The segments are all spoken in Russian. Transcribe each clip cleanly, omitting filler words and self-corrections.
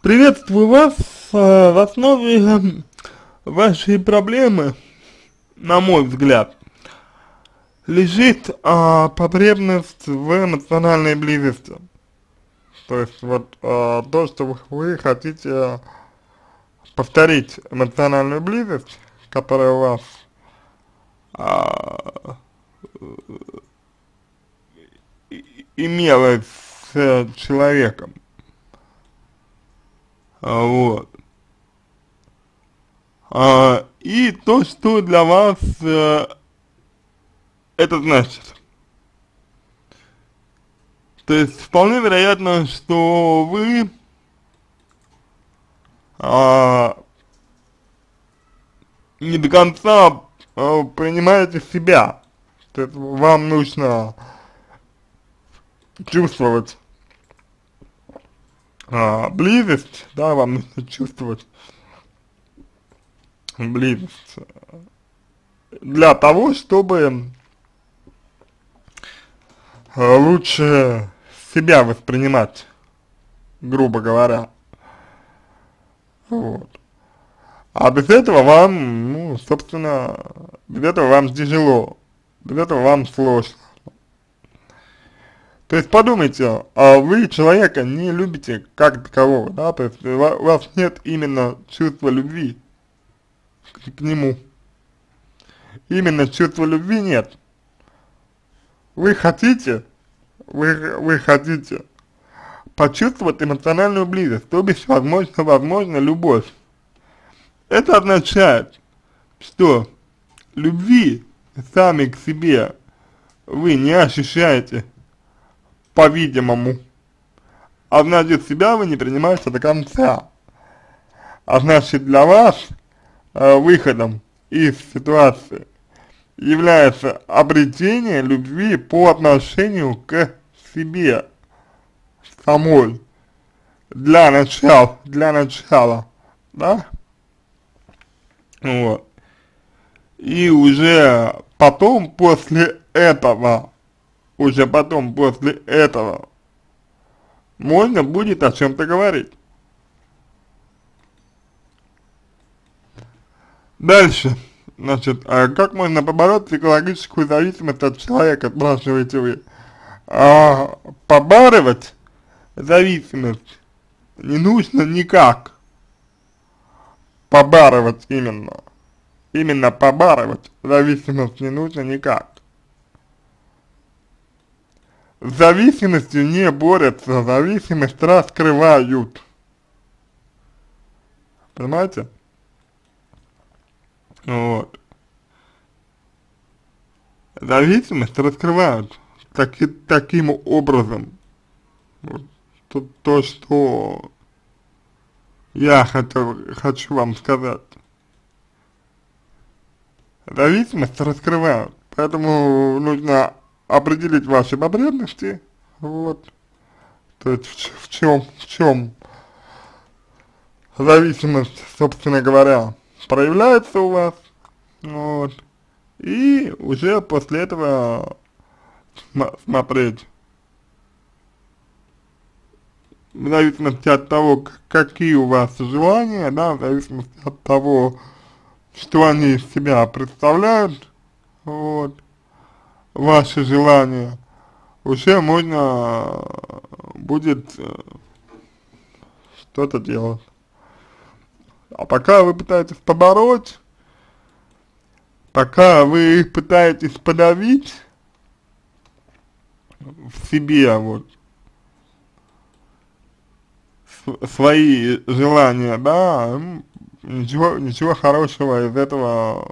Приветствую вас. В основе вашей проблемы, на мой взгляд, лежит потребность в эмоциональной близости. То есть вот то, что вы хотите повторить эмоциональную близость, которая у вас а, имелась с человеком. Вот. И то, что для вас это значит. То есть вполне вероятно, что вы не до конца принимаете себя. То есть вам нужно чувствовать близость, да, вам нужно чувствовать близость для того, чтобы лучше себя воспринимать, грубо говоря. Вот. А без этого вам, ну, собственно, без этого вам тяжело, без этого вам сложно. То есть подумайте, вы человека не любите как такового, да, то есть у вас нет именно чувства любви к нему. Именно чувства любви нет. Вы хотите, вы хотите почувствовать эмоциональную близость, то бишь, возможно, любовь. Это означает, что любви сами к себе вы не ощущаете, по-видимому, а значит, себя вы не принимаете до конца. А значит, для вас выходом из ситуации является обретение любви по отношению к себе самой. Для начала, да? Вот. И уже потом, после этого, можно будет о чем-то говорить. Дальше, значит, как можно побороть психологическую зависимость от человека, спрашиваете вы. Побарывать зависимость не нужно никак. Побарывать именно побарывать зависимость не нужно никак. С зависимостью не борются, зависимость раскрывают. Понимаете? Вот. Зависимость раскрывают таким образом. Вот. То, что я хочу вам сказать. Зависимость раскрывают, поэтому нужно определить ваши потребности, вот, то есть в чем зависимость, собственно говоря, проявляется у вас, вот, и уже после этого смотреть, в зависимости от того, какие у вас желания, да, в зависимости от того, что они из себя представляют, вот, ваши желания, уже можно будет что-то делать. А пока вы пытаетесь побороть, пока вы пытаетесь подавить в себе, вот, свои желания, да, ничего хорошего из этого,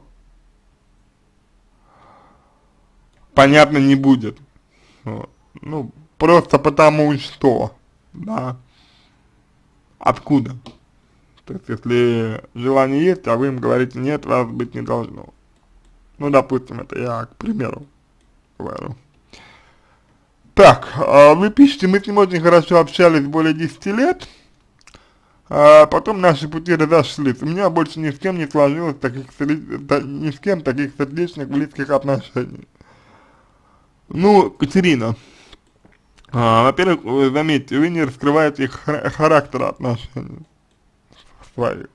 понятно, не будет. Вот. Ну, просто потому что, да, откуда. То есть, если желание есть, а вы им говорите нет, вас быть не должно. Ну, допустим, это я, к примеру, говорю. Так, вы пишете, мы с ним очень хорошо общались более 10 лет, потом наши пути разошлись. У меня больше ни с кем не сложилось ни с кем таких сердечных, близких отношений. Ну, Катерина, Во-первых, вы заметьте, вы не раскрываете характер отношений своих.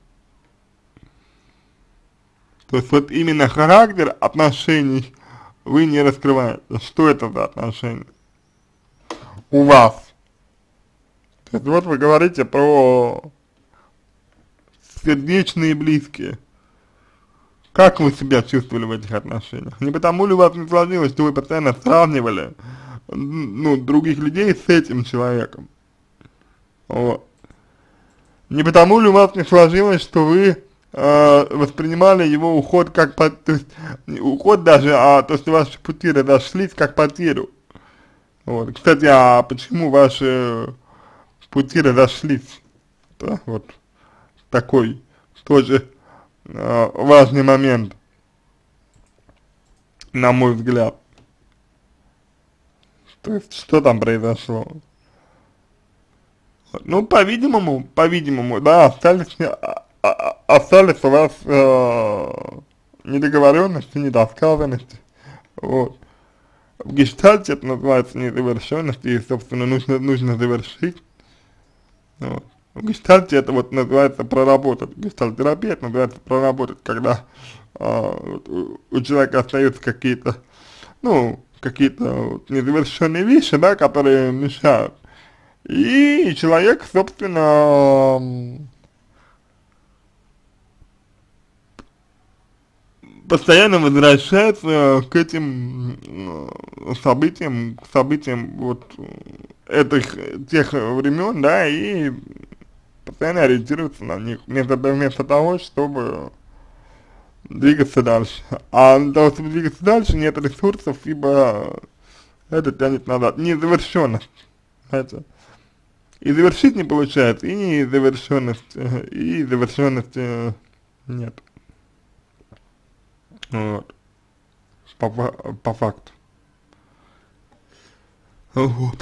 То есть вот именно характер отношений вы не раскрываете. Что это за отношения у вас? То есть вот вы говорите про сердечные и близкие. Как вы себя чувствовали в этих отношениях? Не потому ли у вас не сложилось, что вы постоянно сравнивали, ну, других людей с этим человеком? Вот. Не потому ли у вас не сложилось, что вы воспринимали его уход как, то есть, не уход даже, а то, что ваши пути разошлись, как потерю? Вот. Кстати, а почему ваши пути разошлись? Да, вот такой тоже важный момент, на мой взгляд. То есть, что там произошло? Ну, по-видимому, да, остались у вас недоговоренности, недосказанности, вот. В гештальте это называется незавершенность, и, собственно, нужно завершить, вот. В гештальте это вот называется проработать, гештальтерапия это называется проработать, когда у человека остаются какие-то, ну, какие-то вот незавершенные вещи, да, которые мешают. И человек, собственно, постоянно возвращается к этим событиям, к событиям вот тех времен, да, и постоянно ориентируется на них, вместо того, чтобы двигаться дальше. А для того, чтобы двигаться дальше, нет ресурсов, ибо это тянет назад. Незавершенность, знаете. И завершить не получается, и завершенности нет. Вот. По факту. Вот.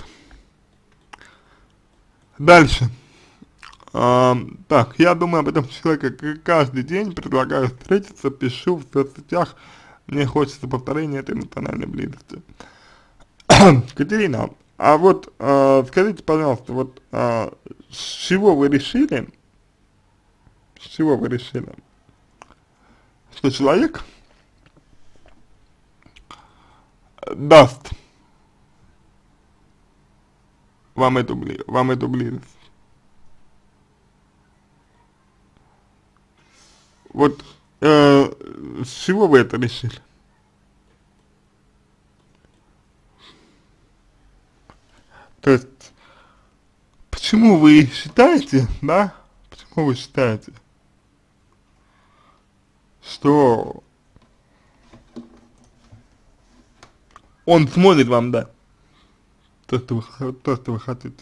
Дальше. Так, я думаю об этом человеке каждый день, предлагаю встретиться, пишу в соцсетях, мне хочется повторения этой эмоциональной близости. Катерина, а вот скажите, пожалуйста, вот с чего вы решили, что человек даст вам эту близость? Вот с чего вы это решили? То есть, почему вы считаете, да, почему вы считаете, что он сможет вам дать то, что вы хотите?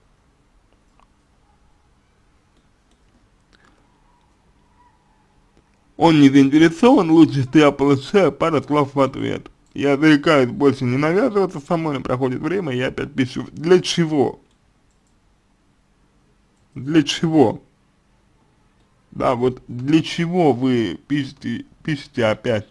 Он не заинтересован, лучше, что я получаю пару слов в ответ. Я зарекаюсь больше не навязываться со мной, проходит время, и я опять пишу. Для чего? Для чего? Да, вот для чего вы пишете опять?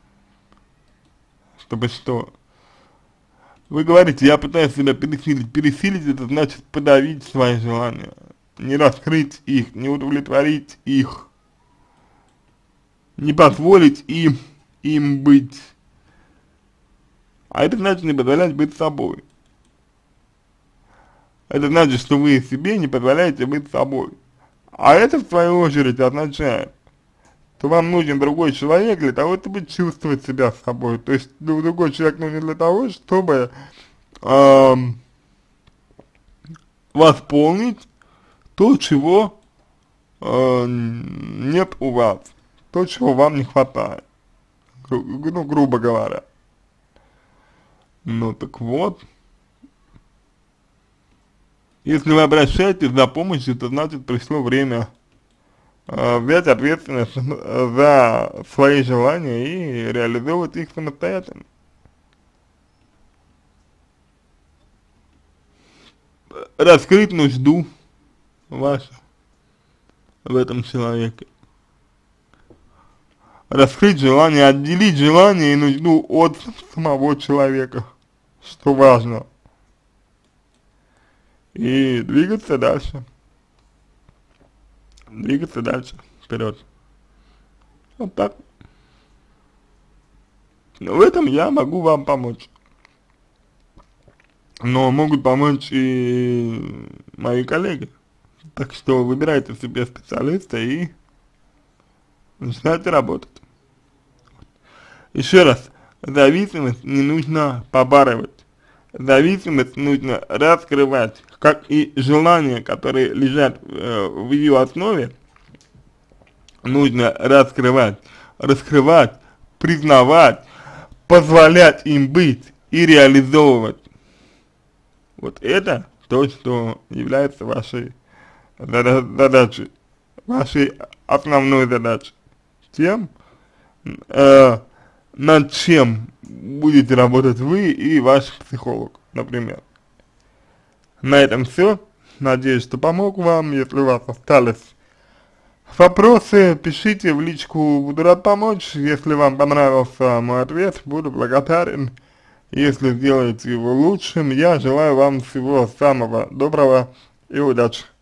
Чтобы что? Вы говорите, я пытаюсь себя пересилить. Пересилить это значит подавить свои желания. Не раскрыть их, не удовлетворить их. Не позволить им быть. А это значит не позволять быть собой. Это значит, что вы себе не позволяете быть собой. А это, в свою очередь, означает, что вам нужен другой человек для того, чтобы чувствовать себя собой. То есть, другой человек нужен для того, чтобы восполнить то, чего нет у вас. То, чего вам не хватает. Ну, грубо говоря. Ну, так вот. Если вы обращаетесь за помощью, то значит пришло время взять ответственность за свои желания и реализовывать их самостоятельно. Раскрыть нужду вашу в этом человеке. Раскрыть желание, отделить желание и нужду от самого человека, что важно. и двигаться дальше, вперед. Вот так. Но в этом я могу вам помочь. Но могут помочь и мои коллеги. Так что выбирайте себе специалиста и начинайте работать. Еще раз, зависимость не нужно побарывать. Зависимость нужно раскрывать, как и желания, которые лежат в ее основе, нужно раскрывать, признавать, позволять им быть и реализовывать. Вот это то, что является вашей задачей, вашей основной задачей. Тем, над чем будете работать вы и ваш психолог, например. На этом все. Надеюсь, что помог вам. Если у вас остались вопросы, пишите в личку, буду рад помочь. Если вам понравился мой ответ, буду благодарен. Если сделаете его лучшим, я желаю вам всего самого доброго и удачи.